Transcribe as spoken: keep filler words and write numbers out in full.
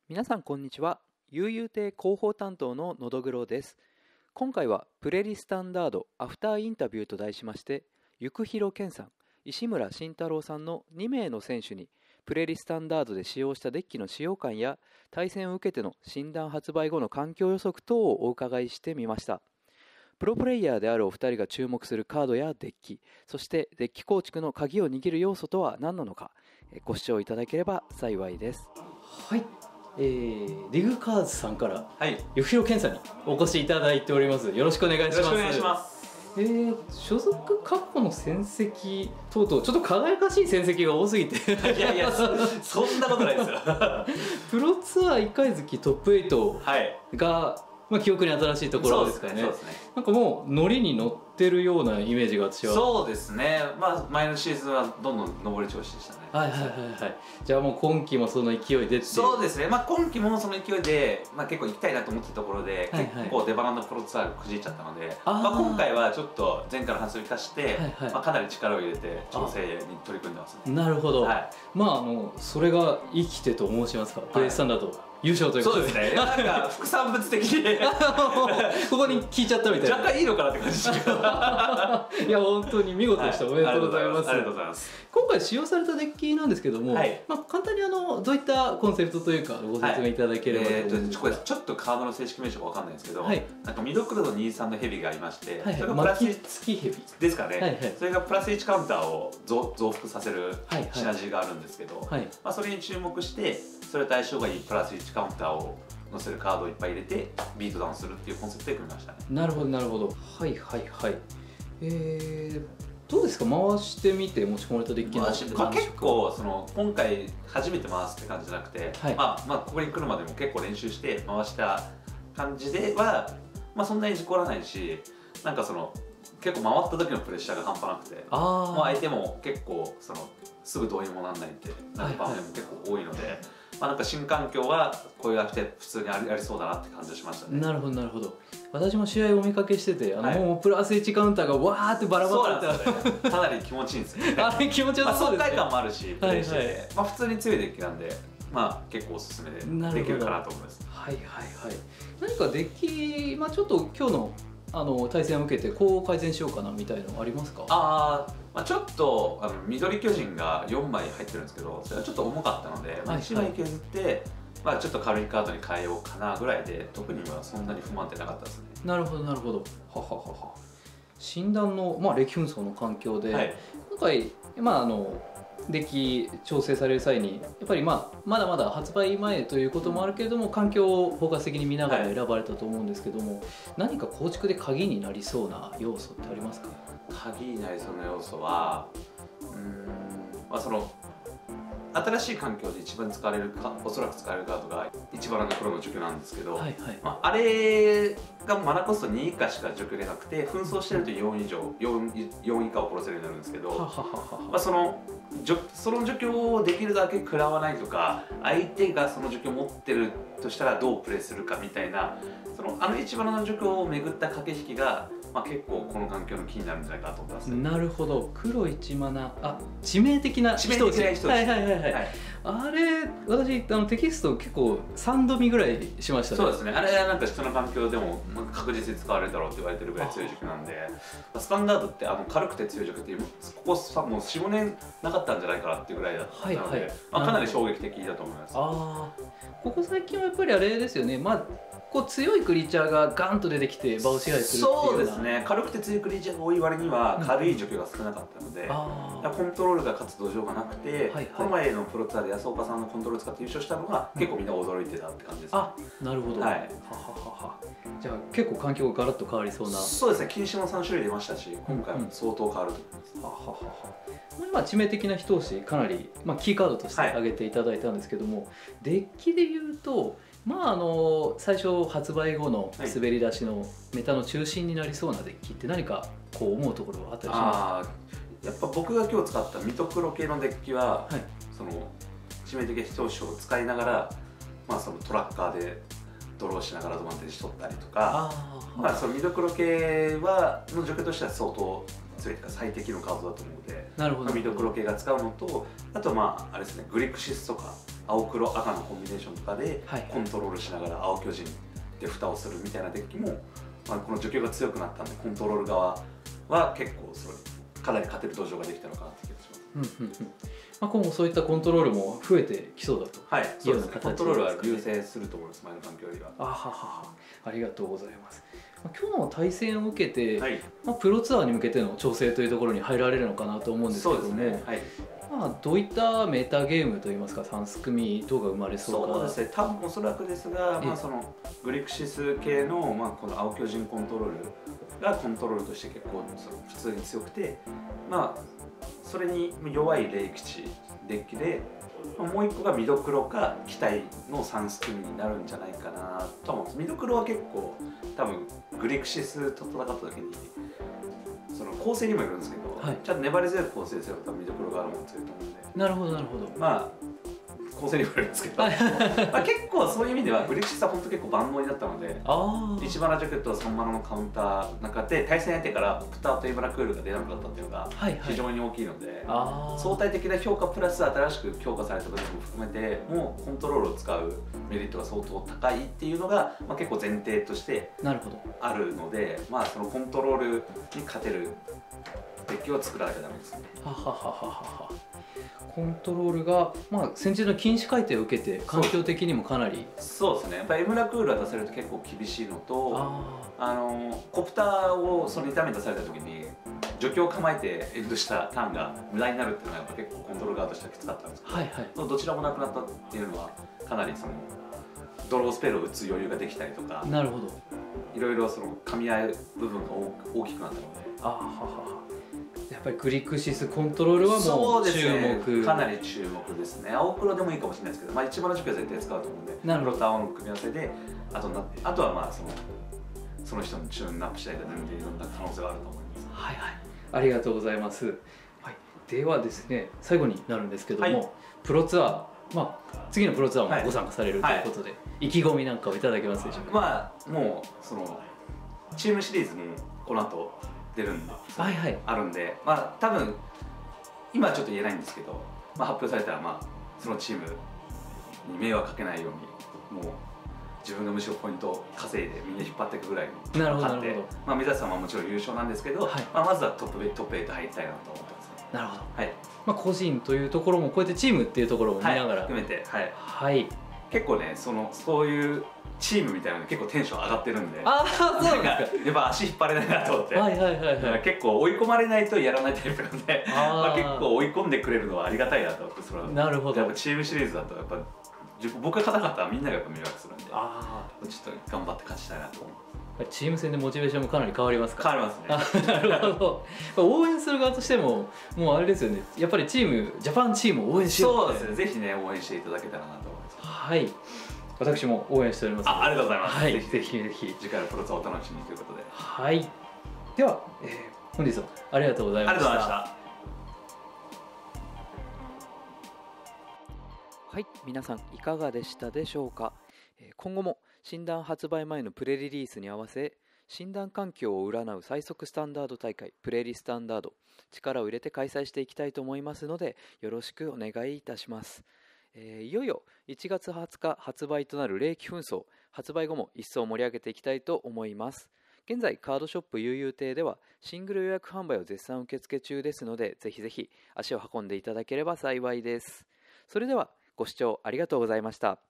皆さんこんにちは。悠々亭広報担当ののどぐろです。今回はプレリスタンダードアフターインタビューと題しまして、幸宏健さん、石村慎太郎さんのに名の選手にプレリスタンダードで使用したデッキの使用感や対戦を受けての診断発売後の環境予測等をお伺いしてみました。プロプレイヤーであるお二人が注目するカードやデッキ、そしてデッキ構築の鍵を握る要素とは何なのか、ご視聴いただければ幸いです。 はい、えー、ディグカーズさんからはい、 幸宏健さんにお越しいただいております。よろしくお願いします。 よろしくお願いします。 えー、所属過去の戦績等々ちょっと輝かしい戦績が多すぎていやいや そ, そんなことないですよプロツアーいっかい月トップはちが、 はいまあ、記憶に新しいところですかね。 そうですね。 なんかもうノリに乗ってるようなイメージが私は。 そうですね。まあ前のシーズンはどんどん上り調子でしたね。 はいはいはいはい。じゃあもう今季もその勢いでって。 そうですね。まあ今季もその勢いで、まあ、結構行きたいなと思ってたところで、はいはい、結構出番のプロツアーがくじいちゃったので、あ、まあ、今回はちょっと前回の反省を生かして、はいはい、まあ、かなり力を入れて調整に取り組んでますね。 なるほど。 はい、 まああのそれが生きてと申しますか。プレイスタンダード。はい、優勝ということで。 そうですね。なんか副産物的にここに聞いちゃったみたいな。 若干いいのかなって感じですけど。 いや本当に見事でした。はい、おめでとうございます。 ありがとうございます。 今回使用されたデッキなんですけども、はい、まあ簡単にあのどういったコンセプトというかご説明いただければと思うんですが、 はい、えー、ちょっとカードの正式名称がわかんないんですけど、はい、なんかミドクロのにじゅうさんのヘビがありまして、はい、それがプラスいち付きヘビですかね。はいはい、それがプラスいちカウンターを 増, 増幅させるシナジーがあるんですけど、はいはい、まあそれに注目してそれと相性がいいプラスいちカウンターを載せるカードをいっぱい入れてビートダウンするっていうコンセプトで組みましたね。 なるほどなるほど。はいはいはい。えー、どうですか、回してみて持ち込まれたデッキの、 まあ、結構その今回初めて回すって感じじゃなくて、はい、まあまあここに来るまでも結構練習して回した感じでは、まあ、そんなに事故らないし、なんかその結構回った時のプレッシャーが半端なくて、あ、まあ、相手も結構そのすぐどうにもなんないってなる場面も結構多いので、はいはい、まあなんか新環境はこういうアクティブ普通にあり、ありそうだなって感じがしましたね。 なるほどなるほど。私も試合をお見かけしてて、あの、はい、もうプラスいちカウンターがわーってバラバラってあって、 ね、かなり気持ちいいんですよね。 あれ気持ちよさそうですね。 爽快感もあるし、プレーしてて、まあ普通に強いデッキなんで、まあ結構おすすめでできるかなと思います。 はいはいはい。何かデッキ、まあちょっと今日のあの対戦を受けてこう改善しようかなみたいのありますか？ ああ、まあ、ちょっとあの緑巨人がよんまい入ってるんですけど、それはちょっと重かったので、まあ、いちまい削って、まあ、ちょっと軽いカードに変えようかなぐらいで、特にはそんなに不満ってなかったですね。 なるほどなるほど。はははは。診断の、まあ、歴紛争の環境で、はい、今回、まあ、あのデッキ調整される際にやっぱり、まあ、まだまだ発売前ということもあるけれども、環境を包括的に見ながら選ばれたと思うんですけども、はい、何か構築で鍵になりそうな要素ってありますか？ 鍵になりそうな要素は、うーん、まあその新しい環境で一番使われるか、おそらく使われるカードが一番の黒の除去なんですけど、はいはい、まあ、あれがマナコストに以下しか除去でなくて、紛争してるとよん以上 4, 4以下を殺せるようになるんですけど、まあそのその除去をできるだけ食らわないとか、相手がその除去を持ってるとしたらどうプレイするかみたいな、そのあの一番の除去を巡った駆け引きが、まあ、結構この環境のキーになるんじゃないかと思いますね。 なるほど。黒いちマナ、あ、致命的な致命的な人はいはいはいはい、はい、あれ私あのテキスト結構さんど見ぐらいしましたね。 そうですね。あれはなんか人の環境でも確実に使われるだろうって言われてるぐらい強い除去なんで、スタンダードってあの軽くて強い除去っていう、ここさもうよん、ごねんなかったんじゃないかなっていうぐらいだったので、はいはい、まあ、かなり衝撃的だと思います。 あ、ここ最近はやっぱりあれですよね、まあこう強いクリーチャーがガンと出てきて場を支配するっていうような。そうですね。軽くて強いクリーチャーが多い割には軽い除去が少なかったので、うん、コントロールが勝つ土壌がなくて、はいはい、この前のプロツアーで安岡さんのコントロールを使って優勝したのが結構みんな驚いてたって感じです、ね。あ、 なるほど。はい。はははは。じゃあ結構環境がガラッと変わりそうな。 そうですね。禁止もさん種類出ましたし、今回も相当変わると思います。うん、はははは。 今致命的な一押しかなり、まあ、キーカードとして挙げていただいたんですけども、はい、デッキでいうと、まああの最初発売後の滑り出しのメタの中心になりそうなデッキって何かこう思うところはあったりしますか？ あ、やっぱ僕が今日使ったミトクロ系のデッキは、はい、その致命的な一押しを使いながら、まあ、そのトラッカーでドローしながらアドバンテージ取ったりとか、あ、まあ、そのミドクロ系はの除去としては相当強いというか最適のカードだと思うので、なるほど、ミドクロ系が使うのと、あとまああれですね、グリクシスとか青黒赤のコンビネーションとかでコントロールしながら青巨人で蓋をするみたいなデッキも、まあ、この除去が強くなったんでコントロール側は結構それかなり勝てる土壌ができたのかなって気がします。 うんうんうん、まあ、今後そういったコントロールも増えてきそうだと、 はい、そうですね。コントロールは優勢すると思います、前の環境よりは。 あははは、ありがとうございます。まあ、今日の対戦を受けて、 はい、 まあ、プロツアーに向けての調整というところに入られるのかなと思うんですけども、ね、はい、まあ、どういったメタゲームといいますか、さんすくみ等が生まれそうか。 そうですね、多分おそらくですが、まあ、そのグリクシス系の、まあ、この青巨人コントロールがコントロールとして結構その普通に強くて、まあ、それに弱い霊吉デッキで、もう一個がミドクロか機体のさんすくみになるんじゃないかなと思うんです。ミドクロは結構多分グリクシスと戦った時にその構成にもよるんですけど、はい、ちゃんと粘り強い構成すれば多分ミドクロがあるもん強いと思うんで。 なるほどなるほど。 まあ構成にもよるんですけどまあ結構そういう意味ではグリクシスは本当結構万能になったので、いちマナ除去とさんマナのカウンターの中で対戦相手からプターとエムラクールが出なくなったっていうのが非常に大きいので、はいはい、相対的な評価プラス新しく強化された部分も含めてもうコントロールを使うメリットが相当高いっていうのが、まあ、結構前提としてあるので、まあそのコントロールに勝てるデッキを作らなきゃダメですね。 ははははは。コントロールが、まあ、先日の禁止改定を受けて環境的にもかなりそうですね。やっぱりエムラクールは出されると結構厳しいのと、ああのコプターをその痛め出された時に除去を構えてエンドしたターンが無駄になるっていうのはやっぱ結構コントロール側としてはきつかったんですけど、はいはい、どちらもなくなったっていうのはかなりそのドロースペルを打つ余裕ができたりとか、 なるほど、 いろいろその噛み合う部分が大きくなったので、 あははは、やっぱりグリクシスコントロールはもう注目、 ね、かなり注目ですね。青黒でもいいかもしれないですけど、まあ、一番の除去は絶対使うと思うんで、黒と青の組み合わせで、あとなあとはまあそのその人のチューンアップ次第で何でいろんな可能性があると思います。 はいはい、ありがとうございます。はい、ではですね、最後になるんですけども、はい、プロツアー、まあ、次のプロツアーもご参加されるということで、はいはい、意気込みなんかをいただけますでしょうか。 まあもうそのチームシリーズもこの後出るんで、はいはい、あるんで、まあ多分今はちょっと言えないんですけど、まあ、発表されたらまあそのチームに迷惑かけないようにもう自分がむしろポイントを稼いでみんな引っ張っていくぐらいの勝って、まあ、目指すのはもちろん優勝なんですけど、はい、まあ、まずはトップトップエイト入りたいなと思ってますね。 なるほど、 はい、 まあ、個人というところもこうやってチームっていうところを見ながら、 はい、含めて、はい、 はい、 結構ねそのそういうチームみたいなので結構テンション上がってるんで、 ああそうなんですか、 やっぱ足引っ張れないなと思って、 はいはいはいはい、 結構追い込まれないとやらないタイプなんで、あまあ結構追い込んでくれるのはありがたいなと思って、それはなるほど、 やっぱチームシリーズだとやっぱ僕が勝たなかったらみんながやっぱ迷惑するんで、あちょっと頑張って勝ちたいなと思います。 チーム戦でモチベーションもかなり変わりますか。 変わりますね。 なるほど。応援する側としてももうあれですよね、やっぱりチームジャパンチームを応援しよう。そうですね、ぜひね応援していただけたらなと思います。 はい、私も応援しております。 あ, ありがとうございます。 はい、ぜひぜひぜひ次回のプロツアーお楽しみにということで、 はい、では、えー、本日はありがとうございました。 ありがとうございました。 はい、皆さんいかがでしたでしょうか。今後も診断発売前のプレリリースに合わせ、診断環境を占う最速スタンダード大会プレリスタンダード、力を入れて開催していきたいと思いますのでよろしくお願いいたします。えー、いよいよいちがつはつか発売となる霊気紛争、発売後も一層盛り上げていきたいと思います。現在カードショップ悠々亭ではシングル予約販売を絶賛受付中ですので、ぜひぜひ足を運んでいただければ幸いです。それではご視聴ありがとうございました。